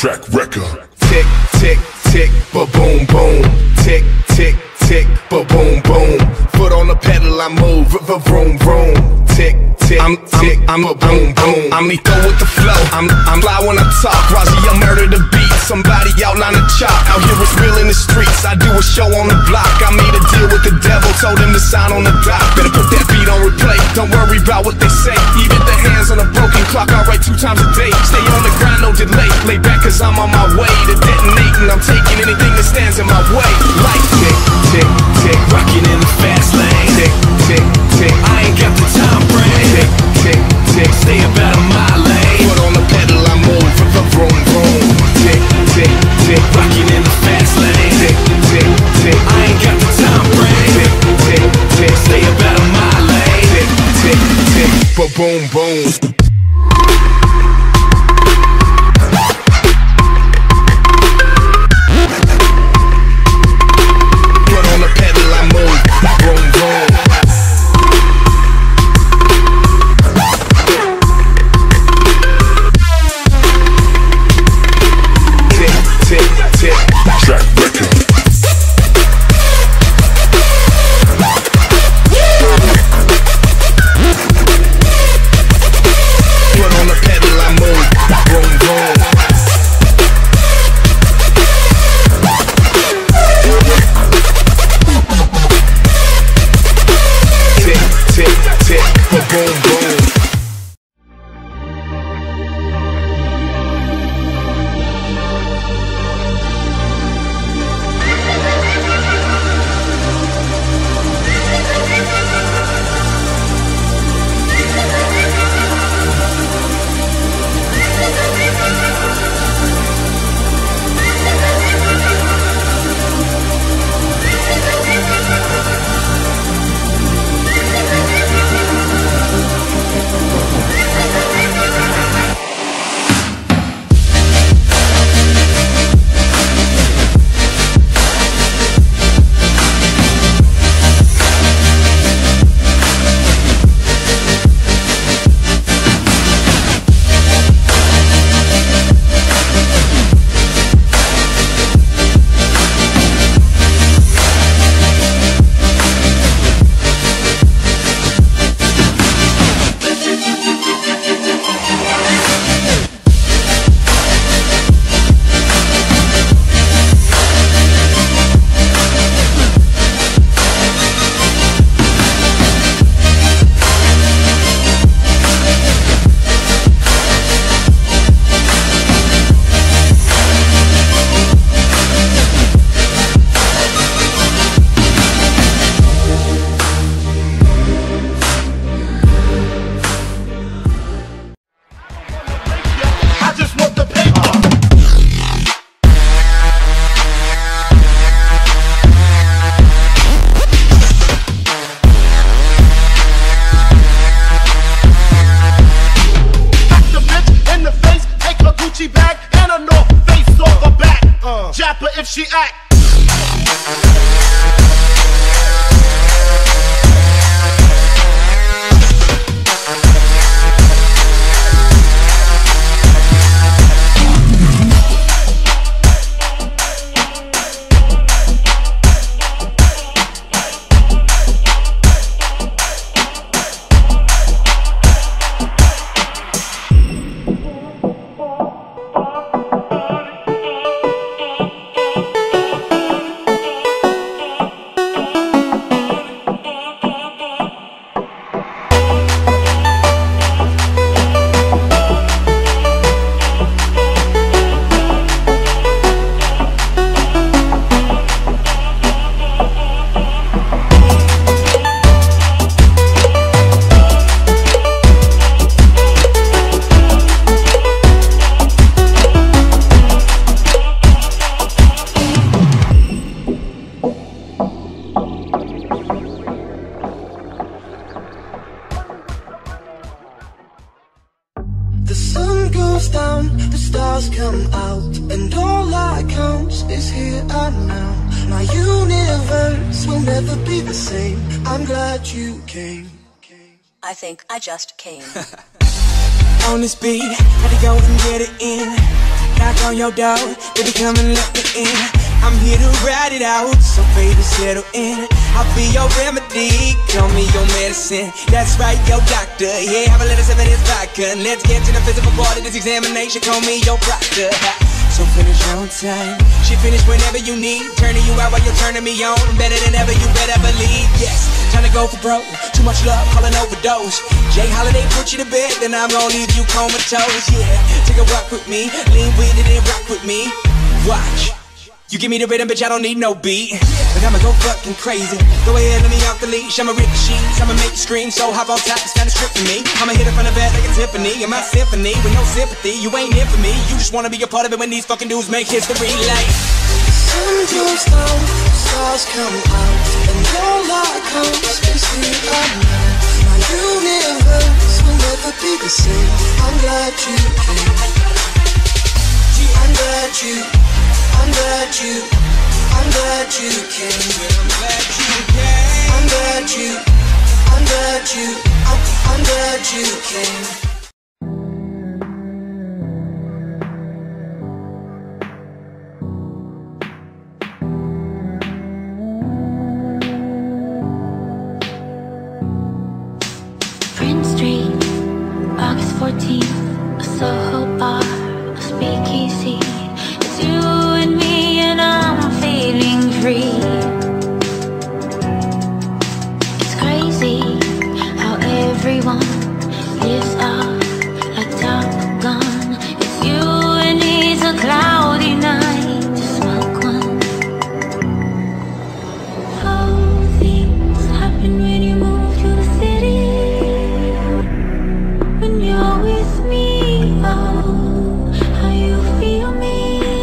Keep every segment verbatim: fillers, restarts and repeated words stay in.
track record. Tick, tick, tick, ba-boom, boom. Tick, tick, tick, ba-boom, boom. Foot on the pedal, I move, vroom, vroom. Tick, tick, I'm, tick, I'm, I'm, boom, boom. I'm lethal with the flow, I'm, I'm fly when I talk. Razi, I murder the beat, somebody outline the chalk. Out here it's real in the streets, I do a show on the block. I made a deal with the devil, told him to sign on the dock. Better put that beat on replay, don't worry about what they say. Even the hands on a broken clock, I write two times a day. Stay on the grind, no delay, lay back cause I'm on my way to detonating. I'm taking anything that stands in my way. Like tick, tick, tick, rocking in the fast lane. Tick, tick, tick, I ain't got the time frame. Tick, tick, tick, stay about a mile lane. Foot on the pedal, I move, vroom, vroom. Tick, tick, tick, rocking in the fast lane. Tick, tick, tick, I ain't got the time frame. Tick, tick, tick, stay about a mile lane. Tick, tick, tick, ba-boom, boom. If she act stars come out, and all that counts is here and now. My universe will never be the same. I'm glad you came. I think I just came. On this beat, had to go and get it in. knock on your door, baby, come and let me in. I'm here to ride it out, so baby, settle in. I'll be your remedy, call me your medicine. That's right, your doctor, yeah, have a little sip of this vodka. Let's get to the physical part of this examination, call me your proctor. So finish on time, she finish whenever you need. Turning you out while you're turning me on, better than ever, you better believe. Yes, trying to go for broke, too much love, call an overdose. Jay Holiday put you to bed, then I'm gonna leave you comatose. Yeah, take a walk with me, lean with it and rock with me. Watch, you give me the rhythm, bitch, I don't need no beat. But I'ma go fucking crazy. Go ahead, let me off the leash. I'ma rip the sheets, I'ma make you scream. So hop on top, it's kinda strip for me. I'ma hit it from the back like a Tiffany. In my symphony, with no sympathy. You ain't in for me. You just wanna be a part of it when these fucking dudes make history like. Sun goes down, stars come out, and all I counts is here I know. My universe will never be the same. I'm glad you came. I'm glad you. I'm glad you, I'm glad you came. I'm glad you came. I'm glad you, I'm glad you, I'm, I'm glad you came. Prince Street, August fourteenth, a Soho bar, a speakeasy. It's you and me and I'm feeling free. It's crazy how everyone lives up like Top Gun. It's you and it's a cloudy night to smoke one. How things happen when you move to the city. When you're with me, oh, how you feel me.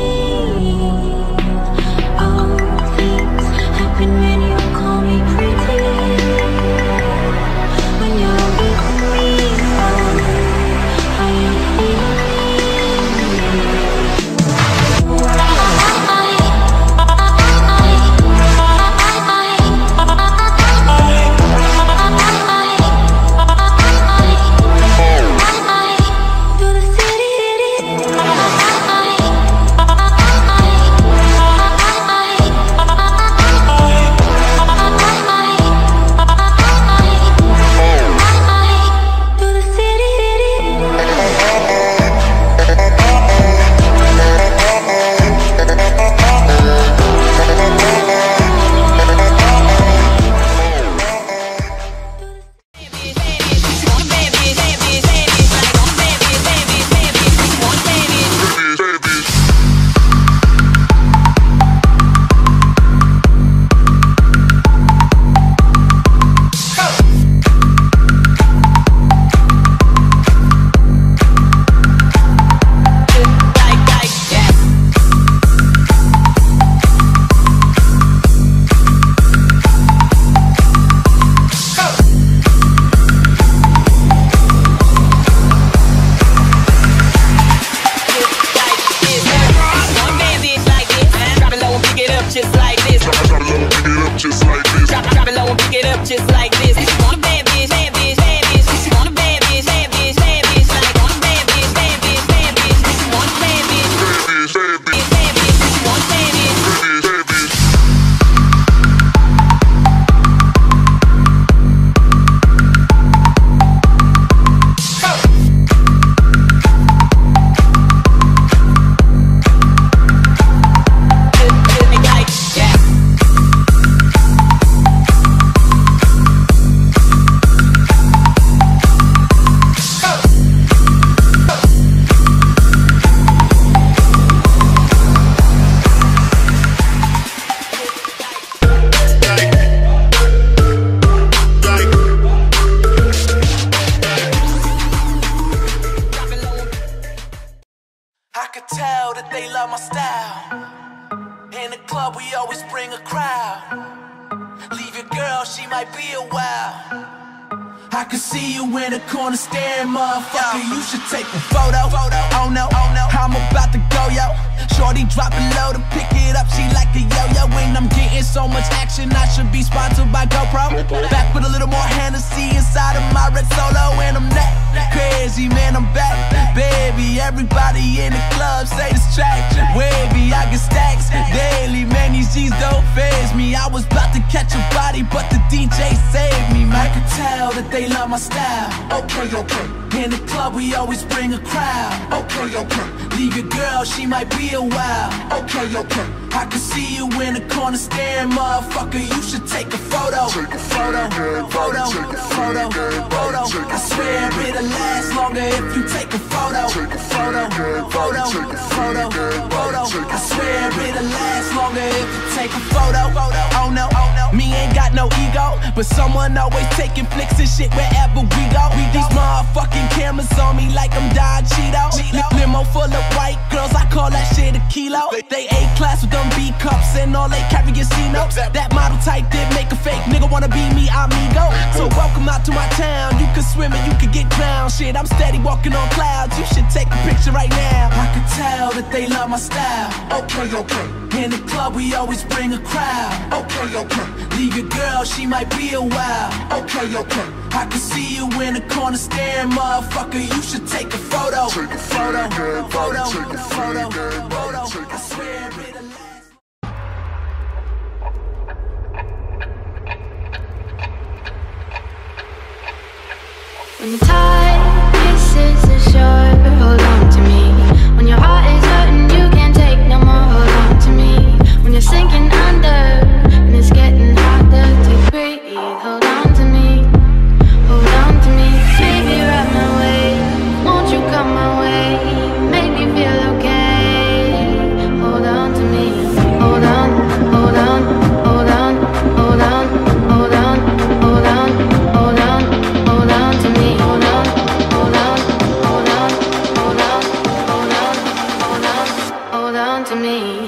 I can see you in the corner staring, motherfucker. You should take a photo. Oh no, oh no, I'm about to go, yo. Shorty drop it low to pick it up. She like a yo-yo. When I'm getting so much action, I should be sponsored by GoPro. Back with a little more Hennessy inside of my red Solo, and I'm that crazy, man. I'm back, baby. Everybody in the club say distraction. Wavy, I get stacks daily. Man, these G's don't faze me. I was about to catch a body, but the D J saved me, man. I could tell that they love my style. Okay, okay. In the club, we always bring a crowd. Okay, okay. Leave your girl, she might be a while. Okay, okay. I can see you in the corner staring, motherfucker. You should take a photo. Take a photo, photo, photo, photo. I swear it'll last longer if you take a photo. Take a photo, photo, photo, photo. I swear it'll last longer if you take a photo. Oh no, oh no, me ain't got no ego, but someone always taking flicks and shit wherever we go. We these motherfucking cameras on me like I'm Don Cheeto. Limo full of white girls, I call that shit a kilo. They A class with them B cups and all they carry is C notes. That model type did make a fake nigga wanna be me, amigo. So welcome out to my town. You can swim and you can get drowned. Shit, I'm steady walking on clouds. You should take a picture right now. I can tell that they love my style. Okay, okay. In the club, we always bring a crowd. Okay, okay. Leave your girl, she might be a while. Okay, okay. I can see you in the corner staring, motherfucker. You should take a photo. Take a photo, photo, photo, photo. I swear it'll last. When the tide kisses the shore, hold on to me. When your heart is hurting, you can't take no more, hold on to me. When you're sinking under and it's getting harder to breathe, hold on to me, hold on to me. Baby, ride my way, won't you come my way, make me feel okay. Hold on to me, hold on, hold on, hold on, hold on, hold on, hold on, hold on, hold on to me. Hold on, hold on, hold on, hold on, hold on, hold on, hold on to me.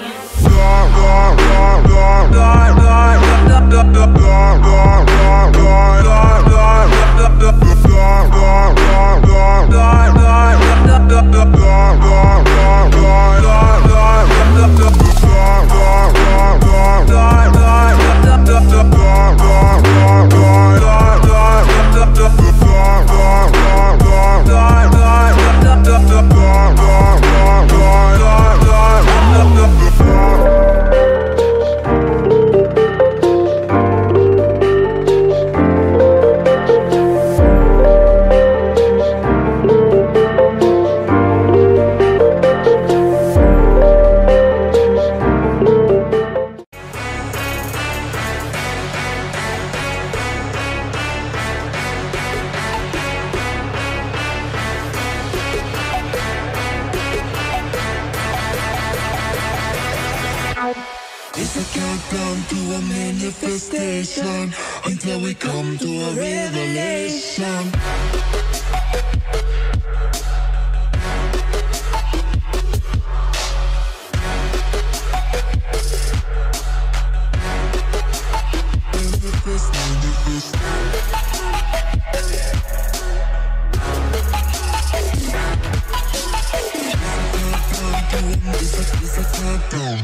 It's a countdown to a manifestation until we come to a revelation. Manifest, manifest. It's a, it's a countdown.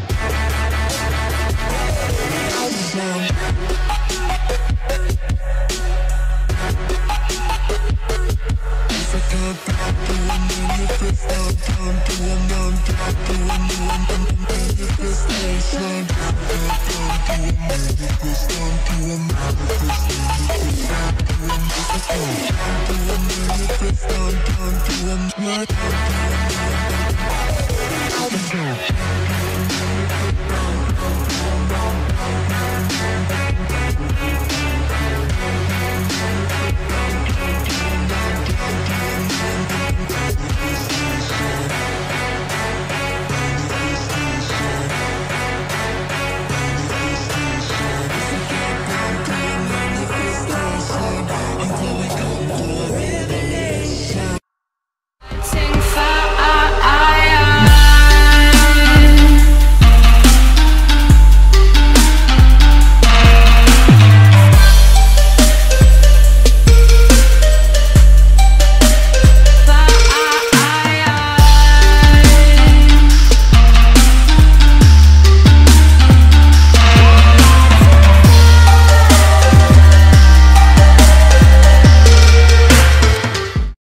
It's a countdown to a manifest, countdown to a countdown to a manifestation. Countdown to a manifest, to a manifest, it's a countdown to a manifest, countdown to a manifest.